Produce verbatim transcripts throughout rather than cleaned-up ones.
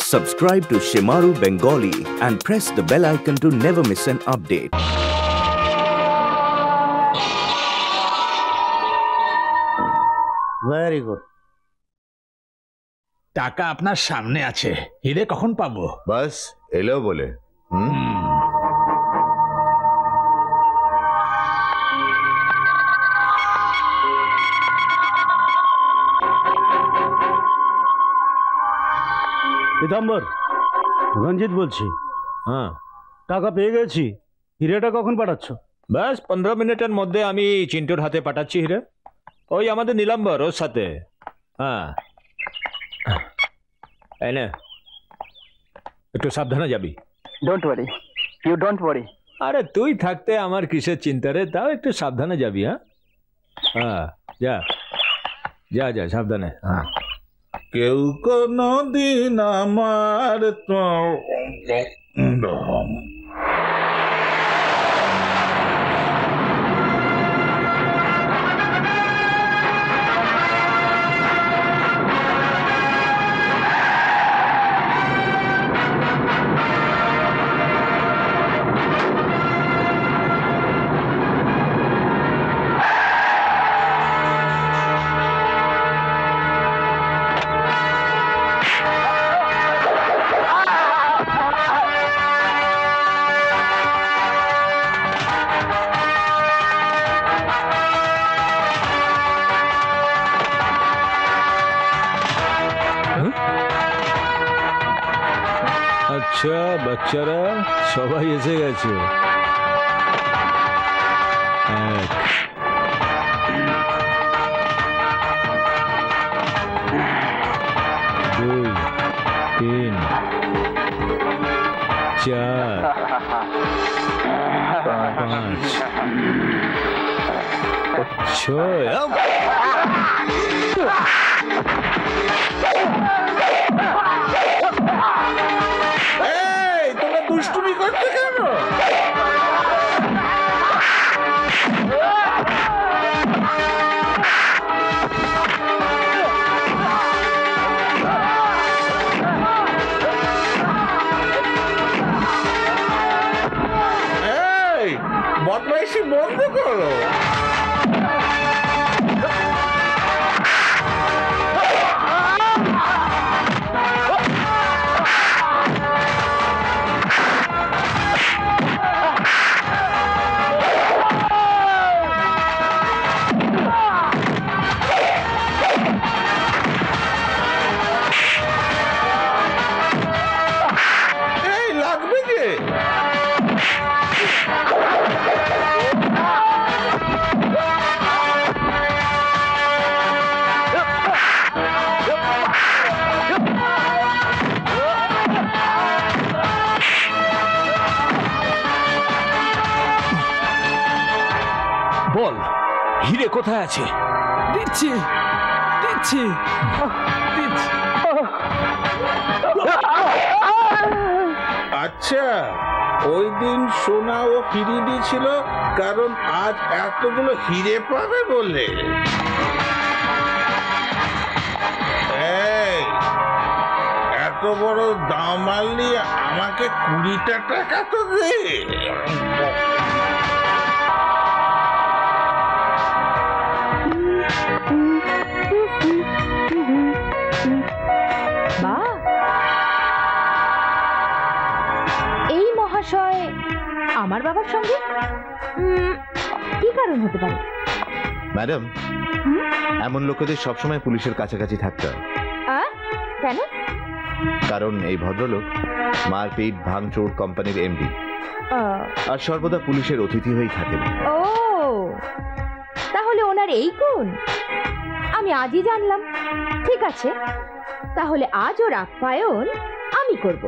Subscribe to Shimaru Bengali and press the bell icon to never miss an update. Very good. টাকা আপনার সামনে আছে, হিরে কখন পাবো? বাস এলো বলে। হুম পীতাম্বর, রঞ্জিত বলছি। হ্যাঁ, টাকা পেয়ে গেছি। হিরেটা কখন পাঠাচ্ছ? ব্যাস পনেরো মিনিটের মধ্যে আমি চিন্টুর হাতে পাঠাচ্ছি হিরে। ওই আমাদের নীলাম্বর ওর সাথে। হ্যাঁ, এই নে, একটু সাবধানে যাবি। Don't worry, you don't worry. আরে তুই থাকতে আমার কিসের চিন্তা রে, তাও একটু সাবধানে যাবি। হ্যাঁ হ্যাঁ, যা যা যা সাবধানে। হ্যাঁ, কেউ কোনো দিন আমার তো আচ্ছা বাচ্চারা সবাই এসে গেছে। এক, দুই, তিন, চার, পাঁচ, ছয়। দুষ্টুমি করতে কেন? এই বদমাইশি বন্ধ করো। বল হিরে কোথায় আছে? দিচ্ছি দিচ্ছি দিচ্ছি। আচ্ছা, ওই দিন সোনা ও ফিরিয়ে দিয়েছিল কারণ আজ এতগুলো হিরে পাবে বলে। এই এত বড় দাম মারলি আমাকে কুড়িটা টাকা তো দে। এই মহাশয় আমার বাবার সঙ্গে কি কারণ হতে পারে? ম্যাডাম, এমন লোকেদের সবসময় পুলিশের কাছাকাছি থাকতে হয়। কেন? কারণ এই ভদ্রলোক মারপিট ভাঙচুর কোম্পানির এমডি, আর সর্বদা পুলিশের অতিথি হয়েই থাকেন। ও, তাহলে ওনার এই গুণ আমি আজই জানলাম। ঠিক আছে, তাহলে আজ ওর আপ্যায়ন আমি করব।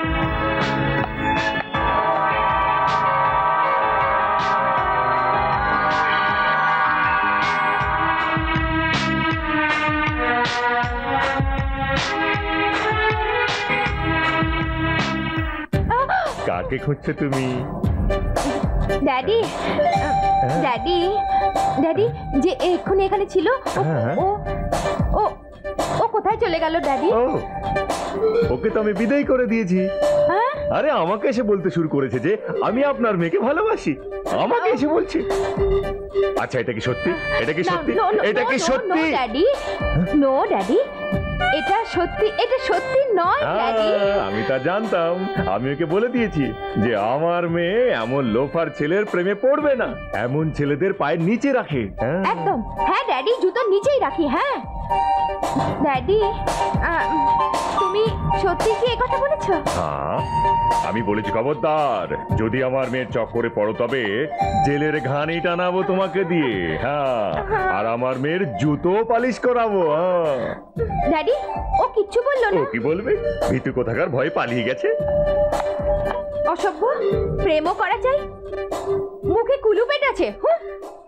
কাকে খুঁজছো তুমি? ড্যাডি, ড্যাডি, ড্যাডি যে এক্ষুনি এখানে ছিল ও ও ও কোথায় চলে গেল ড্যাডি? ওকে তো আমি বিদায় করে দিয়েছি। হ্যাঁ? আরে আমাকে এসে বলতে শুরু করেছে যে আমি আপনার মেয়েকে ভালোবাসি। আমাকে এসে বলছে। আচ্ছা এটা কি সত্যি? এটা কি সত্যি? এটা কি সত্যি? নো ড্যাডি, নো ড্যাডি, এটা সত্যি, এটা সত্যি নয় ড্যাডি। আমি তা জানতাম। আমি ওকে বলে দিয়েছি যে আমার মেয়ে এমন লোফার ছেলের প্রেমে পড়বে না, এমন ছেলেদের পায়ের নিচে রাখে। হ্যাঁ একদম, হ্যাঁ ড্যাডি, জুতো নিচেই রাখি। হ্যাঁ ড্যাডি, আহ, তুমি সত্যি কি এই কথা বলেছো? হ্যাঁ আমি বলেছি খবরদার যদি আমার মেয়ের চক্করে পড়ো তবে জেলের ঘানি টানাবো তোমাকে দিয়ে। হ্যাঁ আর আমার মেয়ের জুতো পালিশ করাবো। হ্যাঁ ড্যাডি, ও কিচ্ছু বললো ও না? কি বলবে? ভীতু কোথাকার ভয়ে পালিয়ে গেছে। অসভ্য, প্রেমও করা যায়, মুখে কুলু পেটাছে। হুঁ।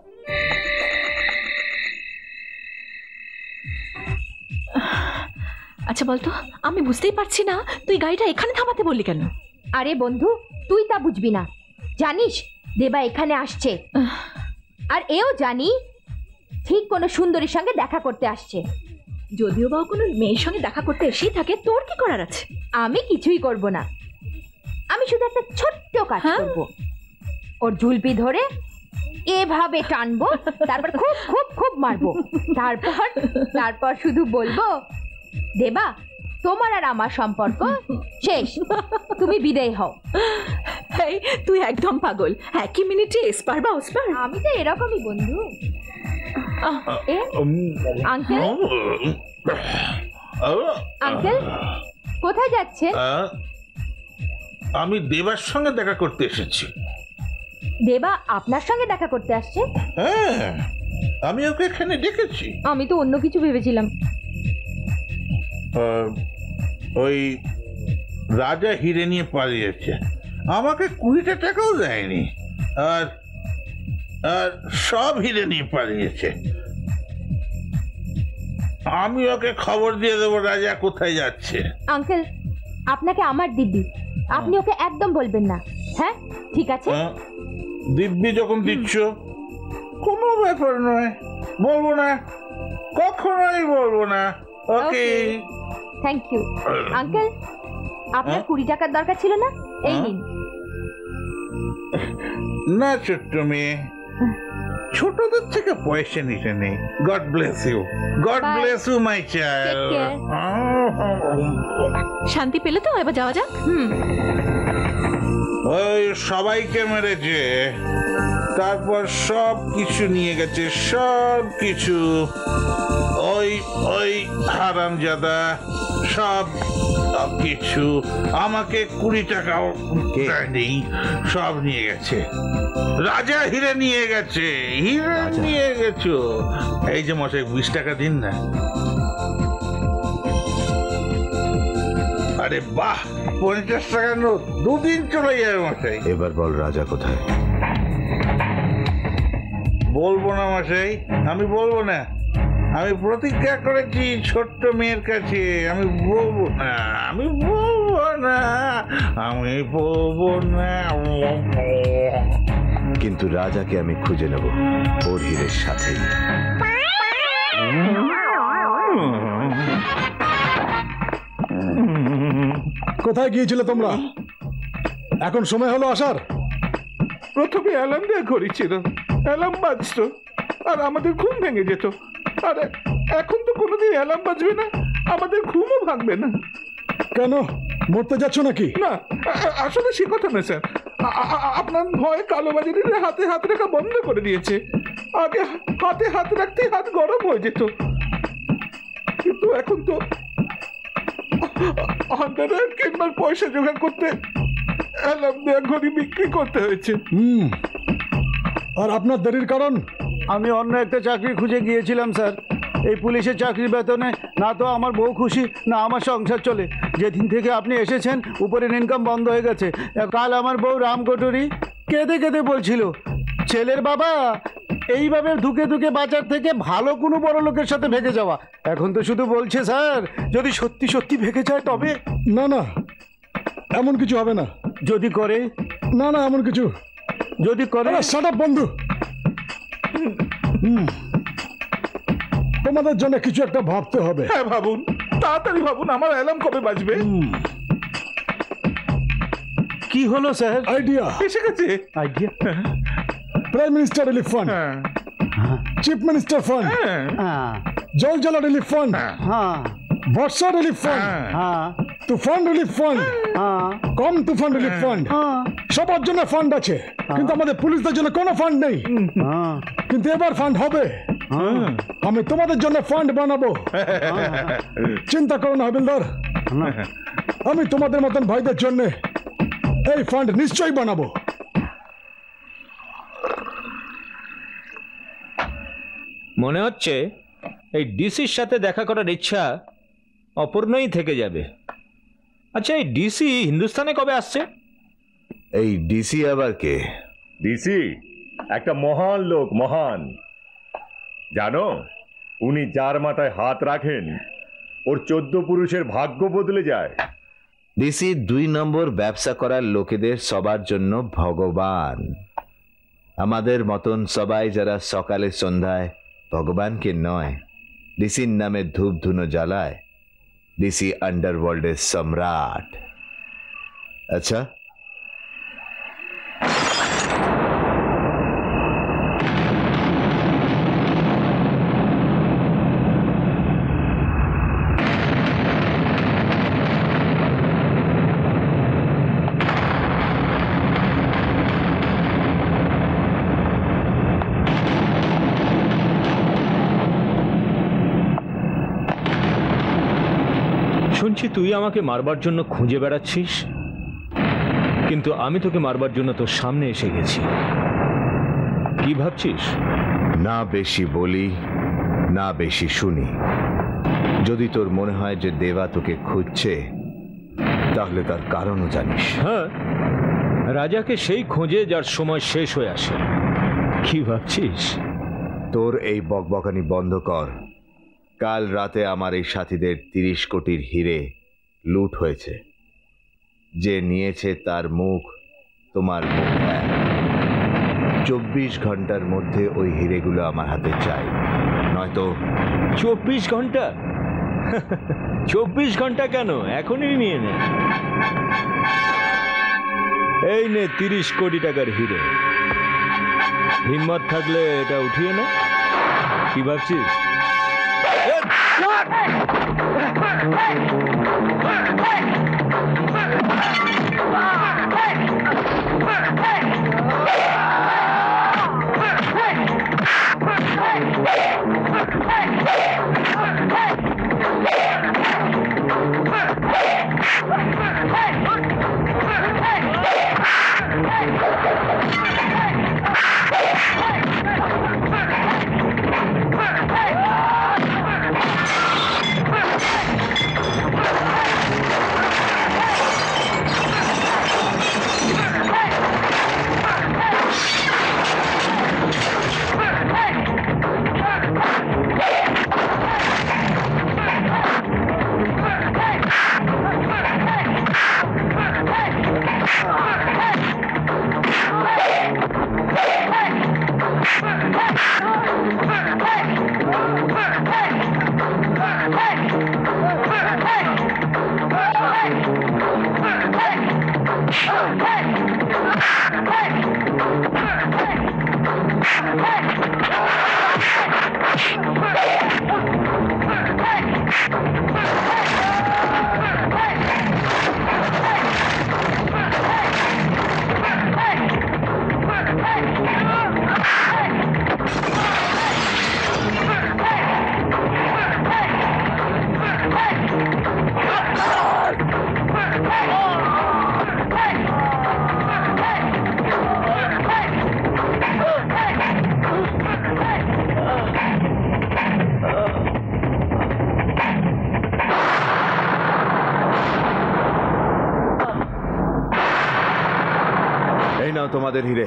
আচ্ছা বলতো, আমি বুঝতেই পারছি না তুই গাড়িটা এখানে থামাতে বললি কেন? আরে বন্ধু, তুই তা বুঝবি না। জানিস দেবা এখানে আসছে, আর এও জানি ঠিক কোনো সুন্দরীর সঙ্গে দেখা করতে আসছে। যদিও বা কোনো মেয়ের সঙ্গে দেখা করতে এসেই থাকে, তোর কি করার আছে? আমি কিছুই করব না, আমি শুধু একটা ছোট্ট কাজ করব। ওর ঝুলপি ধরে এভাবে টানবো, তারপর খুব খুব খুব মারবো, তারপর তারপর শুধু বলবো দেবা তোমার আর আমার সম্পর্ক শেষ, তুমি বিদায় হও। এই তুই একদম পাগল, একই মিনিটে এসপার বা ওসপার। আমি তো এরকমই বন্ধু। এ আঙ্কেল, আঙ্কেল কোথায় যাচ্ছেন? আমি দেবার সঙ্গে দেখা করতে এসেছি। দেবা আপনার সঙ্গে দেখা করতে আসছে? হ্যাঁ আমি ওকে এখানে ডেকেছি। আমি তো অন্য কিছু ভেবেছিলাম। ওই রাজা হিরে নিয়ে পালিয়েছে, আমাকে কুড়িটা টাকাও দেয়নি, আর আর সব হিরে নিয়ে পালিয়েছে। আমি ওকে খবর দিয়ে দেবো রাজা কোথায় যাচ্ছে। আঙ্কেল আপনাকে আমার দিব্যি, আপনি ওকে একদম বলবেন না। হ্যাঁ ঠিক আছে? দিব্যি যখন দিচ্ছ কোনো ব্যাপার নয়, বলবো না, কখনোই বলবো না। Okay thank you. আঙ্কেল আপনার কুড়ি টাকার দরকার ছিল না? এই নিন। না ছোট্ট মেয়ে, ছোটদের থেকে পয়সা নিতে নেই। God bless you, God bless you my child. শান্তি পেলে তো? এবার যাওয়া যাক। হুম ওই সবাইকে মেরেছে, তারপর সব কিছু নিয়ে গেছে, সব কিছু। ওই ওই হারামজাদা সব কিছু, আমাকে কুড়ি টাকাও দেয়নি, সব নিয়ে গেছে। রাজা হিরে নিয়ে গেছে, হিরে নিয়ে গেছো। এই যে মশাই বিশ টাকা দিন না। আরে বাহ, পঞ্চাশ টাকা নোট, দুদিন চলে যাবে মশাই। এবার বল রাজা কোথায়? বলবো না মশাই, আমি বলবো না। আমি প্রতিজ্ঞা করেছি ছোট্ট মেয়ের কাছে, আমি বলবো না, আমি বলবো না, আমি বলবো না। কিন্তু রাজাকে আমি খুঁজে নেব ওর হীরের সাথেই। কোথায় গিয়েছিলে তোমরা? এখন সময় হলো আসার। প্রথমে অ্যালার্ম দিয়ে ঘড়ি ছিল, অ্যালার্ম বাজতো আর আমাদের ঘুম ভেঙে যেত। আর এখন তো কোনোদিন অ্যালার্ম বাজবে না, আমাদের ঘুমও ভাঙবে না। কেন, মরতে যাচ্ছ নাকি? না, আসলে সে কথা না স্যার। আপনার ভয় কালোবাজারিরা হাতে হাত রাখা বন্ধ করে দিয়েছে। আগে হাতে হাত রাখতে হাত গরম হয়ে যেত, কিন্তু এখন তো আন্ডারওয়্যার কিনবার পয়সা জোগাড় করতে অ্যালার্ম দেওয়া ঘড়ি বিক্রি করতে হয়েছে। হুম, আর আপনার দেরির কারণ? আমি অন্য একটা চাকরি খুঁজে গিয়েছিলাম স্যার। এই পুলিশের চাকরির বেতনে না তো আমার বউ খুশি, না আমার সংসার চলে। যেদিন থেকে আপনি এসেছেন উপরের ইনকাম বন্ধ হয়ে গেছে। কাল আমার বউ রামকটুরি কেঁদে কেঁদে বলছিল, ছেলের বাবা এইভাবে ধুকে ধুকে বাজার থেকে ভালো কোনো বড় লোকের সাথে ভেগে যাওয়া। এখন তো শুধু বলছে স্যার যদি সত্যি সত্যি ভেগে যায় তবে। না না, এমন কিছু হবে না। যদি করে? না না, এমন কিছু যদি করে। শাট আপ বন্ধু। হুম, তোমাদের জন্য কিছু একটা ভাবতে হবে। হ্যাঁ ভাবুন, তাড়াতাড়ি ভাবুন, আমার অ্যালার্ম কবে বাজবে? কি হলো স্যার? আইডিয়া এসে গেছে। Idea? Prime minister relief fund, chief minister fund, জল জলা রিলিফ ফান্ড, বর্ষা রিলিফ ফান্ড, তুফান রিলিফ ফান্ড, কম তুফান রিলিফ ফান্ড, সবার জন্য ফান্ড আছে, কিন্তু আমাদের পুলিশদের জন্য কোনো ফান্ড নেই। কিন্তু এবার ফান্ড হবে। আমি তোমাদের জন্য ফান্ড বানাবো, চিন্তা করো না হাবিলদার। আমি তোমাদের মতন ভাইদের জন্য এই ফান্ড নিশ্চয়ই বানাবো। মনে হচ্ছে এই ডিসির সাথে দেখা করার ইচ্ছা অপূর্ণই থেকে যাবে। আচ্ছা, এই ডিসি হিন্দুস্তানে কবে আসছে? এই ডিসি আবার কে? ডিসি একটা মহান লোক, মহান। জানো, উনি যার মাথায় হাত রাখেন ওর চোদ্দ পুরুষের ভাগ্য বদলে যায়। ডিসি দুই নম্বর ব্যবসা করার লোকেদের সবার জন্য ভগবান। আমাদের মতন সবাই যারা সকালে সন্ধ্যায় ভগবানকে নয় ডিসির নামে ধূপ ধুনো জ্বালায়, ডিসি আন্ডারওয়ার্ল্ডের সম্রাট। আচ্ছা, শুনছি তুই আমাকে মারবার জন্য খুঁজে বেড়াচ্ছিস, কিন্তু আমি তোকে মারবার জন্য তোর সামনে এসে গেছি। কি ভাবছিস? না বেশি বলি, না বেশি শুনি। যদি তোর মনে হয় যে দেবা তোকে খুঁজছে, তাহলে তার কারণও জানিস। হ্যাঁ, রাজাকে সেই খোঁজে যার সময় শেষ হয়ে আসে। কি ভাবছিস? তোর এই বকবকানি বন্ধ কর। কাল রাতে আমার এই সাথীদের তিরিশ কোটির হিরে লুট হয়েছে। যে নিয়েছে তার মুখ তোমার মুখ এক। চব্বিশ ঘন্টার মধ্যে ওই হিরেগুলো আমার হাতে চাই, নয়তো। চব্বিশ ঘন্টা? চব্বিশ ঘন্টা কেন, এখনই নিয়ে নে। এই নে তিরিশ কোটি টাকার হিরে। হিম্মত থাকলে এটা উঠিয়ে নে। কি ভাবছিস? এই নাও তোমাদের হিরে।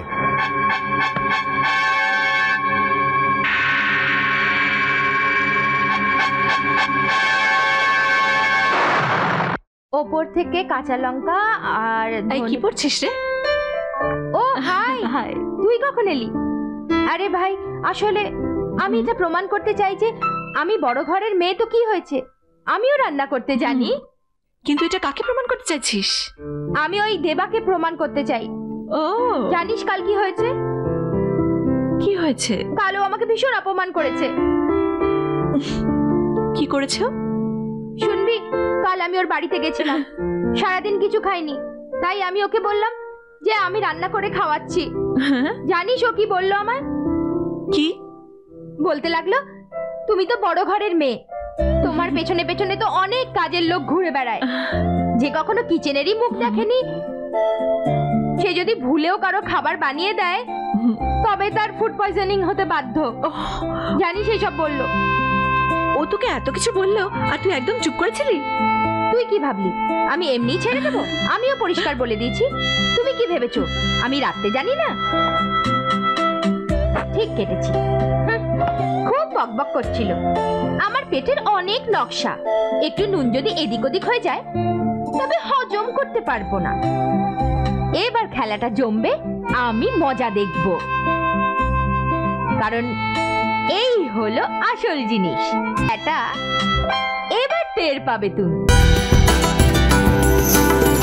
ওপর থেকে কাঁচা লঙ্কা আর কি পড়ছিস রে? ও হাই হাই, তুই কখন এলি? আরে ভাই, আসলে আমি এটা প্রমাণ করতে চাই যে আমি বড় ঘরের মেয়ে। তো কি হয়েছে, আমিও রান্না করতে জানি। কিন্তু এটা কাকে প্রমাণ করতে চাইছিস? আমি ওই দেবাকে প্রমাণ করতে চাই। ও জানিস কাল কি হয়েছে? কি হয়েছে? কালও আমাকে ভীষণ অপমান করেছে। কি করেছো? শুনবি, কাল আমি ওর বাড়িতে গেছিলাম, সারাদিন কিছু খাইনি, তাই আমি ওকে বললাম যে আমি রান্না করে খাওয়াচ্ছি। জানিস ও কি বললো আমায়? কি বলতে লাগলো, তুমি তো বড় ঘরের মেয়ে, তোমার পেছনে পেছনে তো অনেক কাজের লোক ঘুরে বেড়ায়, যে কখনো কিচেনেরই মুখ দেখেনি, সে যদি ভুলেও কারো খাবার বানিয়ে দেয় তবে তার ফুড পয়জনিং হতে বাধ্য। জানিস এইসব বললো। ও তোকে এত কিছু বললো আর তুই একদম চুপ করেছিলি? তুই কি ভাবলি আমি এমনি ছেড়ে দেবো? আমিও পরিষ্কার বলে দিয়েছি। তুমি কি ভেবেছো আমি রাখতে জানি না? ঠিক কেটেছি। খুব বকবক করছিল। আমার পেটের অনেক নকশা, একটু নুন যদি এদিক ওদিক হয়ে যায় তবে হজম করতে পারবো না। এবার খেলাটা জমবে, আমি মজা দেখব, কারণ এই হলো আসল জিনিস। এটা এবার টের পাবে তুমি।